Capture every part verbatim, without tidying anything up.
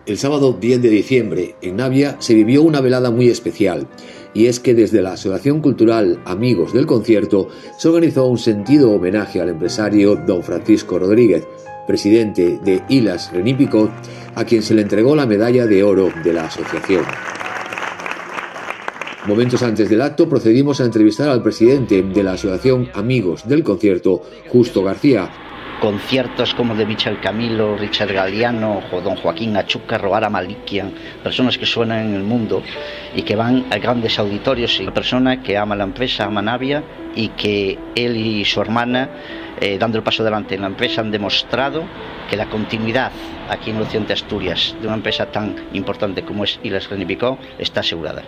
El sábado diez de diciembre, en Navia, se vivió una velada muy especial, y es que desde la Asociación Cultural Amigos del Concierto se organizó un sentido homenaje al empresario don Francisco Rodríguez, presidente de Illes Renipico, a quien se le entregó la medalla de oro de la asociación. Momentos antes del acto procedimos a entrevistar al presidente de la Asociación Amigos del Concierto, Justo García. Conciertos como de Michel Camilo, Richard Galliano o don Joaquín Achúcar o Ara Malikian, personas que suenan en el mundo y que van a grandes auditorios, y una persona que ama la empresa, ama Navia, y que él y su hermana, eh, dando el paso adelante en la empresa, han demostrado que la continuidad aquí en el occidente de Asturias de una empresa tan importante como es Illes Renipico está asegurada.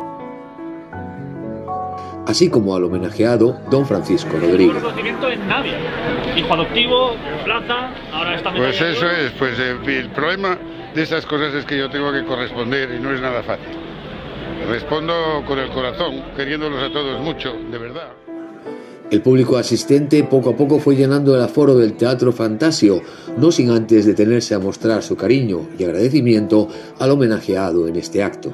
Así como al homenajeado don Francisco Rodríguez. Reconocimiento en Navia, hijo adoptivo, plaza, ahora está. Pues eso es, pues el problema de estas cosas es que yo tengo que corresponder y no es nada fácil. Respondo con el corazón, queriéndolos a todos mucho, de verdad. El público asistente poco a poco fue llenando el aforo del Teatro Fantasio, no sin antes detenerse a mostrar su cariño y agradecimiento al homenajeado en este acto.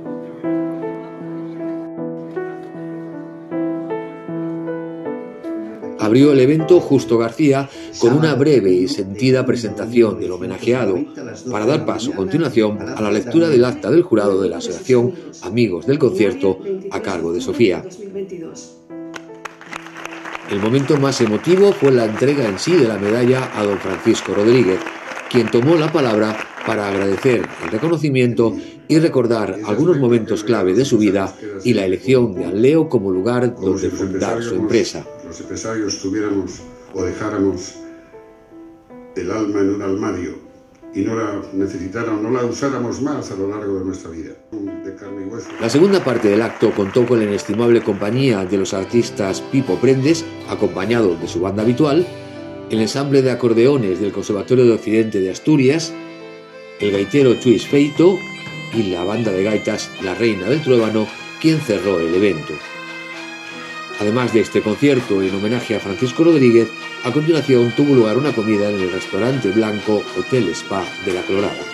Abrió el evento Justo García con una breve y sentida presentación del homenajeado, para dar paso a continuación a la lectura del acta del jurado de la Asociación Amigos del Concierto a cargo de Sofía. El momento más emotivo fue la entrega en sí de la medalla a don Francisco Rodríguez, quien tomó la palabra para agradecer el reconocimiento y recordar algunos momentos clave de su vida y la elección de Anleo como lugar donde fundar su empresa. Los empresarios tuviéramos o dejáramos el alma en un armario y no la necesitáramos, no la usáramos más a lo largo de nuestra vida. De carne y hueso. La segunda parte del acto contó con la inestimable compañía de los artistas Pipo Prendes, acompañado de su banda habitual, el ensamble de acordeones del Conservatorio de Occidente de Asturias, el gaitero Chuis Feito y la banda de gaitas La Reina del Truébano, quien cerró el evento. Además de este concierto en homenaje a Francisco Rodríguez, a continuación tuvo lugar una comida en el restaurante Blanco Hotel Spa de La Colorada.